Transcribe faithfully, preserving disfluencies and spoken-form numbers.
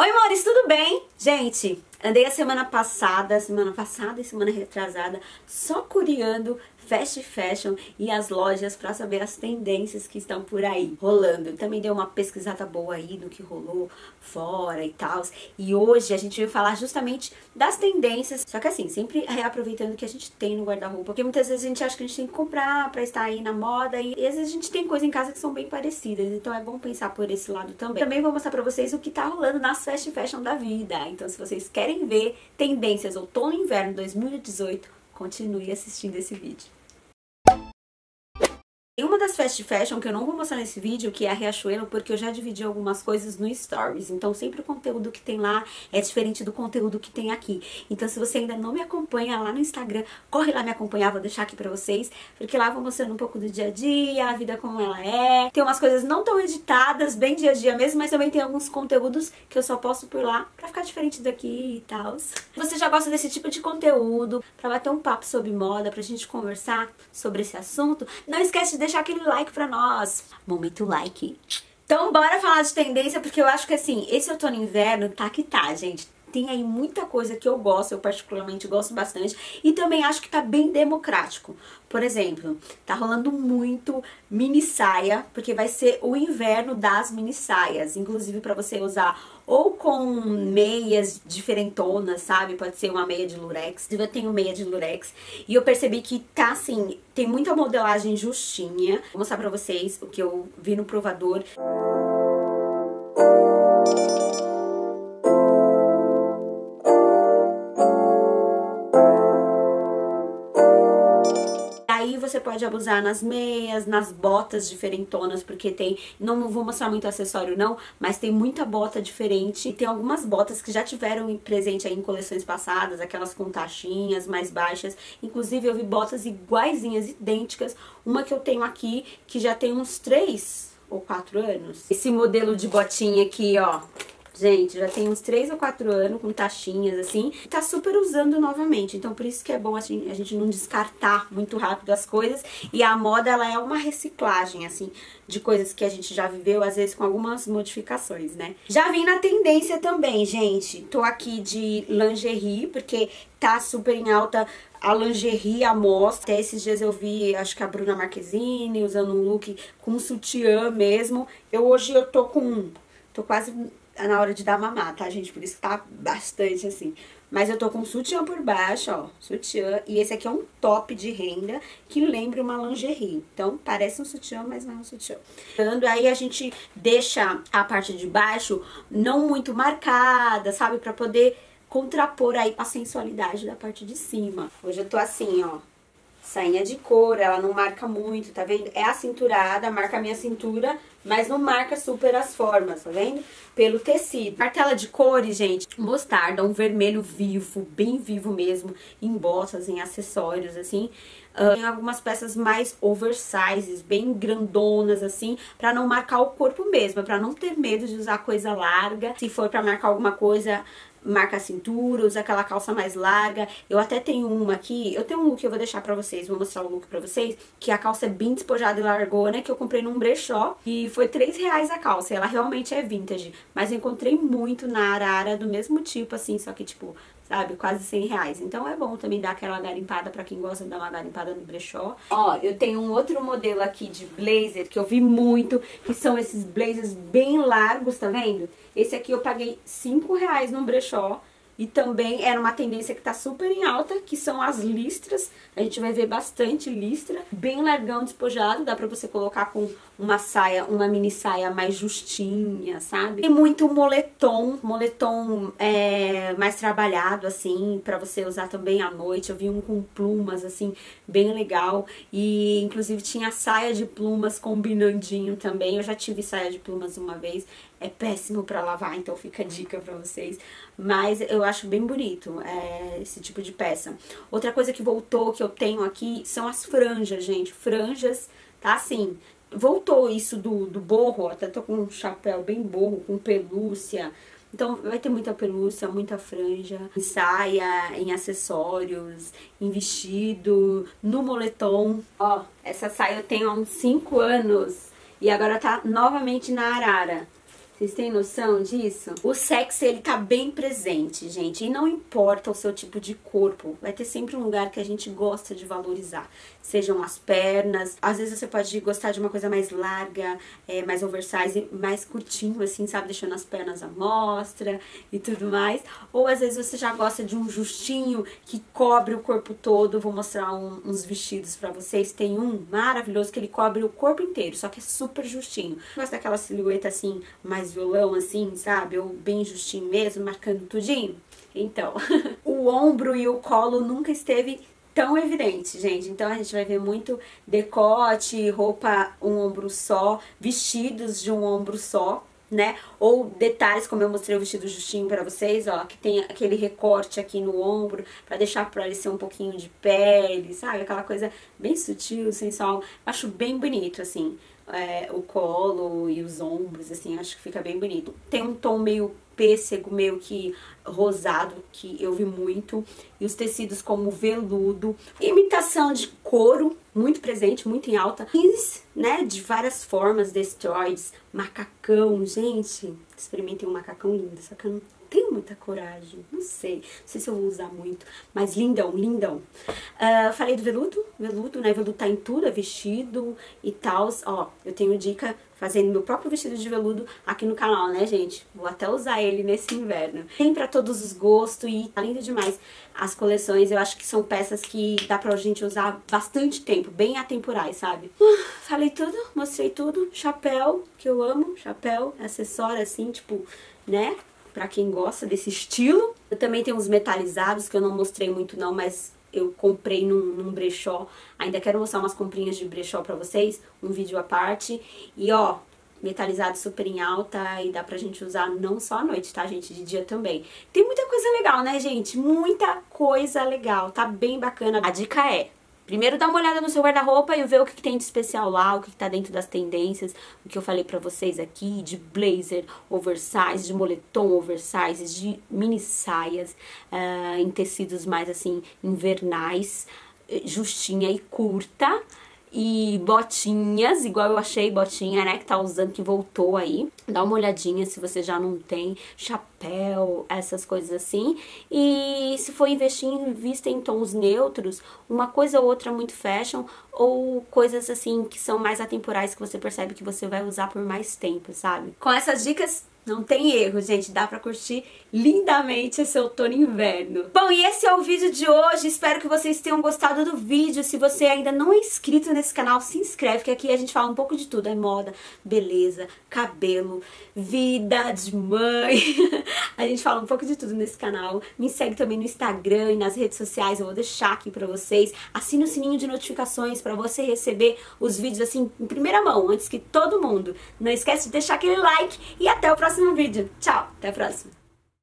Oi, amores, tudo bem? Gente, andei a semana passada, semana passada e semana retrasada só curiando fast fashion e as lojas pra saber as tendências que estão por aí rolando. Também dei uma pesquisada boa aí do que rolou fora e tal. E hoje a gente veio falar justamente das tendências, só que assim, sempre reaproveitando o que a gente tem no guarda-roupa, porque muitas vezes a gente acha que a gente tem que comprar pra estar aí na moda e, e às vezes a gente tem coisa em casa que são bem parecidas, então é bom pensar por esse lado também. Também vou mostrar pra vocês o que tá rolando nas fast fashion da vida. Então se vocês querem ver tendências outono e inverno dois mil e dezoito, continue assistindo esse vídeo. Tem uma das fast fashion que eu não vou mostrar nesse vídeo, que é a Riachuelo, porque eu já dividi algumas coisas no Stories. Então sempre o conteúdo que tem lá é diferente do conteúdo que tem aqui. Então se você ainda não me acompanha lá no Instagram, corre lá me acompanhar, vou deixar aqui pra vocês. Porque lá eu vou mostrando um pouco do dia a dia, a vida como ela é. Tem umas coisas não tão editadas, bem dia a dia mesmo, mas também tem alguns conteúdos que eu só posto por lá pra ficar diferente daqui e tal. Você já gosta desse tipo de conteúdo, pra bater um papo sobre moda, pra gente conversar sobre esse assunto, não esquece de deixar aquele like pra nós. Momento like. Então bora falar de tendência, porque eu acho que assim, esse outono e inverno tá que tá, gente. Tem aí muita coisa que eu gosto, eu particularmente gosto bastante. E também acho que tá bem democrático. Por exemplo, tá rolando muito mini saia, porque vai ser o inverno das mini saias. Inclusive pra você usar ou com meias diferentonas, sabe? Pode ser uma meia de lurex. Eu tenho meia de lurex. E eu percebi que tá assim, tem muita modelagem justinha. Vou mostrar pra vocês o que eu vi no provador. Aí você pode abusar nas meias, nas botas diferentonas, porque tem, não vou mostrar muito acessório não, mas tem muita bota diferente. E tem algumas botas que já tiveram presente aí em coleções passadas, aquelas com taxinhas mais baixas. Inclusive eu vi botas iguaizinhas, idênticas. Uma que eu tenho aqui, que já tem uns três ou quatro anos. Esse modelo de botinha aqui, ó. Gente, já tem uns três ou quatro anos com taxinhas assim, tá super usando novamente, então por isso que é bom assim, a gente não descartar muito rápido as coisas. E a moda, ela é uma reciclagem assim, de coisas que a gente já viveu, às vezes com algumas modificações, né? Já vim na tendência também, gente, tô aqui de lingerie, porque tá super em alta a lingerie à mostra. Até esses dias eu vi, acho que a Bruna Marquezine usando um look com sutiã mesmo. Eu hoje eu tô com, tô quase na hora de dar mamar, tá, gente? Por isso que tá bastante assim. Mas eu tô com sutiã por baixo, ó, sutiã. E esse aqui é um top de renda que lembra uma lingerie. Então, parece um sutiã, mas não é um sutiã. Aí a gente deixa a parte de baixo não muito marcada, sabe? Pra poder contrapor aí a sensualidade da parte de cima. Hoje eu tô assim, ó. Sainha de couro, ela não marca muito, tá vendo? É acinturada, marca a minha cintura, mas não marca super as formas, tá vendo? Pelo tecido. Cartela de cores, gente, mostarda, um vermelho vivo, bem vivo mesmo, em botas, em acessórios, assim. Uh, tem algumas peças mais oversizes, bem grandonas, assim, pra não marcar o corpo mesmo, pra não ter medo de usar coisa larga. Se for pra marcar alguma coisa, marca a cintura, usa aquela calça mais larga. Eu até tenho uma aqui, eu tenho um look que eu vou deixar pra vocês, vou mostrar o look pra vocês, que a calça é bem despojada e largona, que eu comprei num brechó, e foi três reais a calça, ela realmente é vintage, mas eu encontrei muito na Arara do mesmo tipo, assim, só que tipo, sabe, quase cem reais. Então é bom também dar aquela garimpada pra quem gosta de dar uma garimpada no brechó. Ó, eu tenho um outro modelo aqui de blazer que eu vi muito, que são esses blazers bem largos, tá vendo? Esse aqui eu paguei cinco reais no brechó. E também era uma tendência que tá super em alta, que são as listras. A gente vai ver bastante listra. Bem largão, despojado. Dá pra você colocar com uma saia, uma mini saia mais justinha, sabe? E muito moletom. Moletom é, mais trabalhado, assim, pra você usar também à noite. Eu vi um com plumas, assim, bem legal. E, inclusive, tinha saia de plumas combinandinho também. Eu já tive saia de plumas uma vez. É péssimo pra lavar, então fica a dica pra vocês. Mas eu acho bem bonito é, esse tipo de peça. Outra coisa que voltou, que eu tenho aqui, são as franjas, gente. Franjas, tá assim, voltou isso do, do borro, até tô com um chapéu bem borro, com pelúcia. Então vai ter muita pelúcia, muita franja, em saia, em acessórios, em vestido, no moletom. Ó, essa saia eu tenho há uns cinco anos e agora tá novamente na Arara. Vocês têm noção disso? O sexy, ele tá bem presente, gente. E não importa o seu tipo de corpo. Vai ter sempre um lugar que a gente gosta de valorizar. Sejam as pernas. Às vezes você pode gostar de uma coisa mais larga, é, mais oversize, mais curtinho, assim, sabe? Deixando as pernas à mostra e tudo mais. Ou às vezes você já gosta de um justinho que cobre o corpo todo. Vou mostrar um, uns vestidos pra vocês. Tem um maravilhoso que ele cobre o corpo inteiro, só que é super justinho. Gosta daquela silhueta, assim, mais violão, assim, sabe? Ou bem justinho mesmo, marcando tudinho. Então, o ombro e o colo nunca esteve tão evidente, gente. Então a gente vai ver muito decote, roupa um ombro só, vestidos de um ombro só, né? Ou detalhes, como eu mostrei o vestido justinho pra vocês, ó, que tem aquele recorte aqui no ombro, pra deixar parecer um pouquinho de pele, sabe? Aquela coisa bem sutil, sensual. Acho bem bonito, assim. É, o colo e os ombros, assim, acho que fica bem bonito. Tem um tom meio pêssego, meio que rosado, que eu vi muito. E os tecidos como veludo. Imitação de couro, muito presente, muito em alta. Jeans, né, de várias formas, destroyeds, macacão, gente. Experimentem um macacão lindo, só que eu não tenho muita coragem, não sei, não sei se eu vou usar muito, mas lindão, lindão. Uh, falei do veludo, veludo, né, veludo tá em tudo, é vestido e tal, ó, eu tenho dica fazendo meu próprio vestido de veludo aqui no canal, né, gente? Vou até usar ele nesse inverno. Tem pra todos os gostos e tá lindo demais as coleções, eu acho que são peças que dá pra gente usar bastante tempo, bem atemporais, sabe? Uh, falei tudo, mostrei tudo, chapéu, que eu amo, chapéu, acessório assim, tipo, né? Pra quem gosta desse estilo. Eu também tenho uns metalizados que eu não mostrei muito não, mas eu comprei num, num brechó. Ainda quero mostrar umas comprinhas de brechó pra vocês, um vídeo à parte. E ó, metalizado super em alta e dá pra gente usar não só à noite, tá, gente? De dia também. Tem muita coisa legal, né, gente? Muita coisa legal, tá bem bacana. A dica é: primeiro dá uma olhada no seu guarda-roupa e ver o que, que tem de especial lá, o que, que tá dentro das tendências, o que eu falei pra vocês aqui, de blazer oversize, de moletom oversize, de mini saias, uh, em tecidos mais assim, invernais, justinha e curta. E botinhas, igual eu achei botinha, né, que tá usando, que voltou aí. Dá uma olhadinha se você já não tem. Chapéu, essas coisas assim. E se for investir, invista em tons neutros. Uma coisa ou outra muito fashion. Ou coisas assim que são mais atemporais, que você percebe que você vai usar por mais tempo, sabe? Com essas dicas, não tem erro, gente. Dá pra curtir lindamente esse outono e inverno. Bom, e esse é o vídeo de hoje. Espero que vocês tenham gostado do vídeo. Se você ainda não é inscrito nesse canal, se inscreve, que aqui a gente fala um pouco de tudo. É moda, beleza, cabelo, vida de mãe. A gente fala um pouco de tudo nesse canal. Me segue também no Instagram e nas redes sociais. Eu vou deixar aqui pra vocês. Assina o sininho de notificações pra você receber os vídeos assim em primeira mão, antes que todo mundo. Não esquece de deixar aquele like e até o próximo vídeo. Tchau, até a próxima.